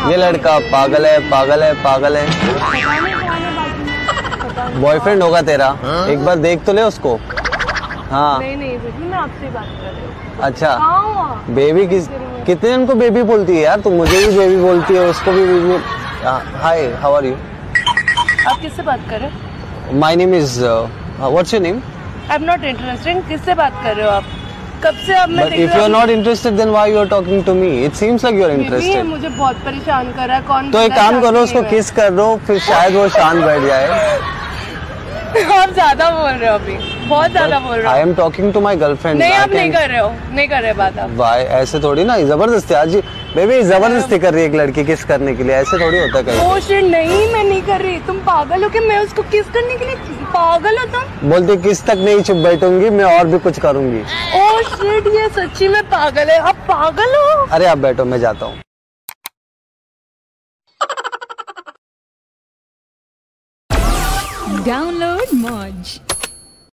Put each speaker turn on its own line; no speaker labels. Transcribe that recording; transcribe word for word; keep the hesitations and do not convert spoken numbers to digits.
ये लड़का पागल है, पागल है, पागल है। बॉयफ्रेंड होगा तेरा, एक बार देख तो ले उसको। हाँ
नहीं नहीं बेबी, मैं आपसे बात कर रही हूँ।
अच्छा बेबी, किस कितने जन को बेबी बोलती है यार? तुम मुझे भी बेबी बोलती है, उसको भी baby. Hi, how are you?
आप किससे बात कर रहे हो?
My name is, what's your name?
I am not interested. किससे बात कर रहे हो आप? कब से अब मैं
But if you are not interested, then why you are talking to me? It seems like you are interested.
मुझे बहुत परेशान कर रहा है। कौन?
तो एक काम करो, उसको किस कर दो, फिर शायद वो शांत बैठ जाए।
आप ज्यादा बोल रहे हो अभी, बहुत ज्यादा बोल रहे हो।
I am talking to my girlfriend.
नहीं, आप नहीं कर रहे हो, नहीं कर रहे बात आप।
Why? ऐसे थोड़ी ना, जबरदस्ती। आज बेबी जबरदस्ती कर रही है एक लड़की किस करने के लिए, ऐसे थोड़ी होता है कहीं।
ओ शिट, नहीं मैं नहीं कर रही। तुम पागल हो कि मैं उसको किस करने के लिए? पागल हो तुम?
बोलती किस तक नहीं चुप बैठूंगी, मैं और भी कुछ करूंगी।
ओ शिट, ये सच्ची में पागल है। आप पागल हो?
अरे आप बैठो, मैं जाता हूँ।
Download Moj.